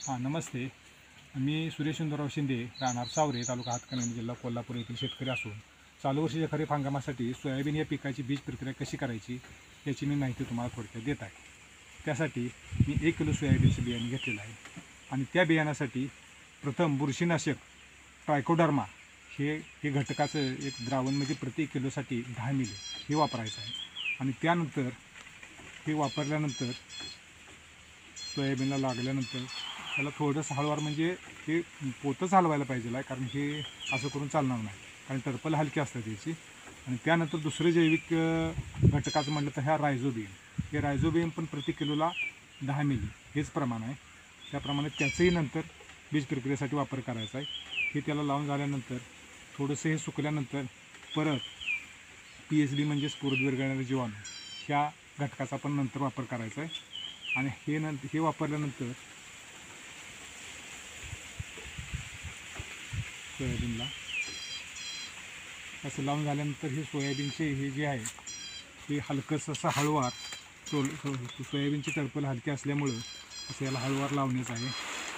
नमस्ते. मी सुरेश सुंदरराव शिंदे, राहणार सावरे, तालुका हातकणंगले, जिल्हा कोल्हापूर येथील शेतकरी असून चालू वर्षीच्या खरीप हंगामासाठी सोयाबीन या पिकाची बीज प्रक्रिया कशी करायची याची मी माहिती तुम्हाला थोडक्यात देत आहे. त्यासाठी मी 1 किलो सोयाबीनचं बियाणे घेतलेलं आहे आणि त्या बियाण्यासाठी प्रथम बुरशीनाशक ट्रायकोडर्मा हे घटकाचं एक द्रावण म्हणजे प्रति किलोसाठी 10 मिली हे वापरायचं आहे. आणि त्यानंतर हे वापरल्यानंतर सोयाबीनला लागल्यानंतर त्याला थोडंसं हळूवार म्हणजे ते पोतच हलवायला पाहिजे आहे, कारण हे असं करून चालणार नाही, कारण टर्पल हलकी असतात याची. आणि त्यानंतर दुसरं जैविक घटकाचं म्हटलं तर ह्या रायझोबियम, हे रायझोबियम पण प्रति किलोला 10 मिली हेच प्रमाण आहे. त्याप्रमाणे त्याचंही नंतर बीज प्रक्रियेसाठी वापर करायचा आहे. हे त्याला लावून झाल्यानंतर थोडंसं हे सुकल्यानंतर परत PSB म्हणजे स्फुरद विरघळणारे जीवाणू ह्या घटकाचा पण नंतर वापर करायचा आहे. आणि हे वापरल्यानंतर सोयाबीनला असं लावून झाल्यानंतर हे सोयाबीनचे हे जे आहे ते हलकंसं असं हळूवार सोयाबीनची टर्पल हलकी असल्यामुळं असं याला हळूवार लावण्याचं आहे.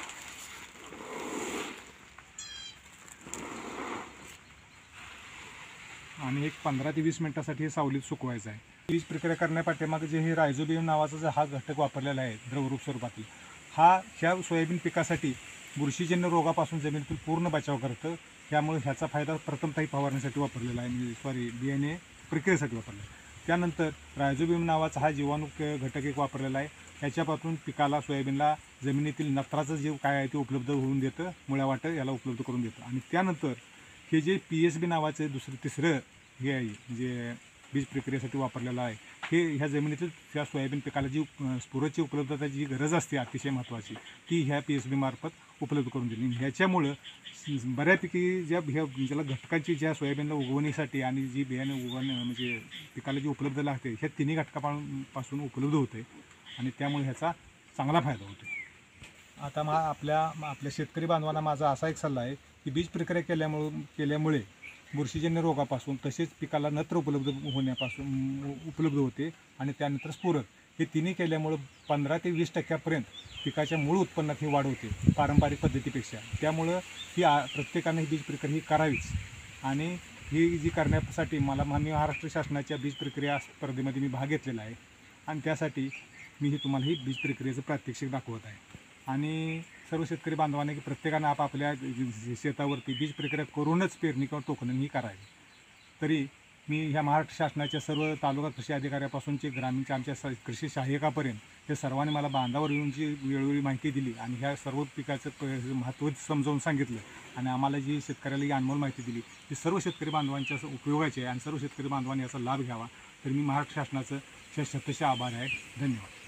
आणि एक 15 ते 20 मिनटासाठी हे सावलीत सुकवायचं आहे. बीज प्रक्रिया करण्यापाठीमागे जे हे रायझोबियम नावाचा जो हा घटक वापरलेला आहे द्रवरूप स्वरूपातील, ह्या सोयाबीन पिकासाठी बुरशीजन्य रोगापासून जमिनीतील पूर्ण बचाव करतं. त्यामुळे ह्याचा फायदा प्रथमतः फवारण्यासाठी वापरलेला आहे, म्हणजे बियाणे प्रक्रियेसाठी वापरला आहे. त्यानंतर रायझोबियम नावाचा हा जीवाणू घटक एक वापरलेला आहे. ह्याच्यापासून पिकाला सोयाबीनला जमिनीतील नत्राचं जीव काय आहे ते उपलब्ध होऊन देतं, मुळ्यावाटं याला उपलब्ध करून देतं. आणि त्यानंतर हे जे PSB नावाचं तिसरं हे आहे म्हणजे बीज प्रक्रियेसाठी वापरलेलं आहे, हे ह्या जमिनीतील ह्या सोयाबीन पिकाला जी स्फुरदची उपलब्धताची जी गरज असते अतिशय महत्त्वाची, ती ह्या PSB मार्फत उपलब्ध करून दिली. ह्याच्यामुळं बऱ्यापैकी ज्याला घटकांची ज्या सोयाबीनला उगवणीसाठी आणि जी बियाणे म्हणजे पिकाला जी उपलब्ध लागते ह्या तिन्ही घटकापासून उपलब्ध होते आणि त्यामुळे ह्याचा चांगला फायदा होतो. आता आपल्या शेतकरी बांधवांना माझा असा एक सल्ला आहे की बीज प्रक्रिया केल्यामुळे बुरशीजन्य रोगापासून तसेच पिकाला नत्र उपलब्ध होते आणि त्यानंतर स्फुरद हे तिन्ही केल्यामुळं 15 ते 20% पिकाच्या मूळ उत्पन्नात ही वाढ होते पारंपरिक पद्धतीपेक्षा. त्यामुळं प्रत्येकाने ही बीज प्रक्रिया ही करावीच. आणि ही जी करण्यासाठी मला महाराष्ट्र शासनाच्या बीज प्रक्रिया स्पर्धेमध्ये मी भाग घेतलेला आहे आणि त्यासाठी मी तुम्हाला ही बीज प्रक्रियेचं प्रात्यक्षिक दाखवत आहे. आणि सर्व शेतकरी बांधवांनी की प्रत्येकानं आपापल्या शेतावरती बीज प्रक्रिया करूनच पेरणी किंवा टोकणं ही करावी. तरी मी ह्या महाराष्ट्र शासनाच्या सर्व तालुका कृषी अधिकाऱ्यापासूनचे ग्रामीणच्या आमच्या कृषी सहाय्यकापर्यंत हे सर्वांनी मला बांधावर येऊन जी वेळोवेळी माहिती दिली आणि ह्या सर्व पिकाचं महत्त्व समजावून सांगितलं आणि आम्हाला जी शेतकऱ्याला ही अनमोल माहिती दिली ती सर्व शेतकरी बांधवांच्या उपयोगाची आहे आणि सर्व शेतकरी बांधवांनी याचा लाभ घ्यावा. तर मी महाराष्ट्र शासनाचं शतशः आभार आहे. धन्यवाद.